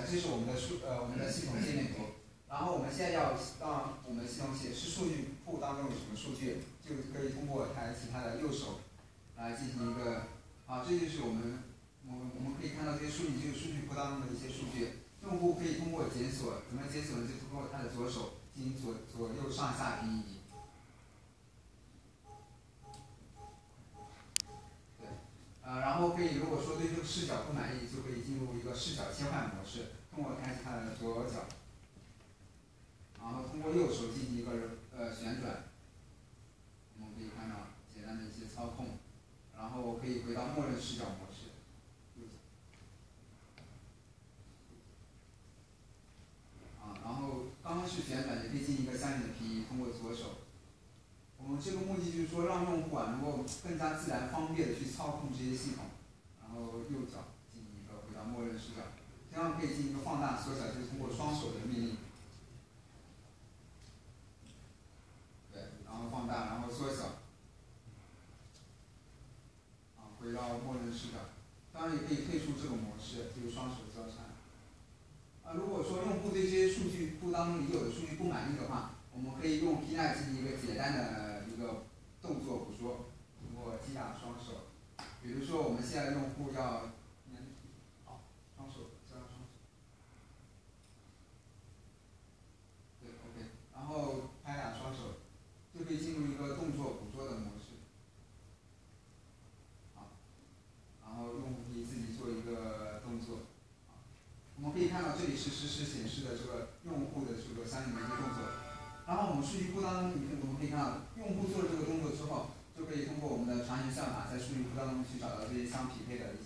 这是我们的系统界面图。然后我们现在要让我们的系统显示数据库当中有什么数据，就可以通过抬起它的右手来进行一个这就是我们可以看到这些数据就是数据库当中的一些数据。用户可以通过检索，怎么检索呢？就通过他的左手进行左右上下平移。对，然后可以如果说对这个视角不满意，就可以进入一个视角切换模式，通过抬起它的左脚。然后通过右手进行一个旋转，我们可以看到简单的一些操控，然后可以回到默认视角模式。然后刚刚是旋转，也可以进行一个相应的平移，通过左手。我们这个目的就是说，让用户能够更加自然、方便的去操控这些系统。然后右脚进行一个回到默认视角，这样可以进行一个放大、缩小，就是通过双手的命令。然后放大，然后缩小，回到默认视角。当然也可以退出这个模式，就是双手交叉。如果说用户对这些数据库当中已有的数据不满意的话，我们可以用 Kinect 进行一个简单的一个动作捕捉，通过击打双手。比如说我们现在用户要，双手交叉双手。对 ，OK， 然后拍打双手。就可以进入一个动作捕捉的模式，然后用户可以自己做一个动作，我们可以看到这里是实时显示的这个用户的这个相应的一个动作，然后我们数据库当中，我们可以看到用户做了这个动作之后，就可以通过我们的长弦算法在数据库当中去找到这些相匹配的一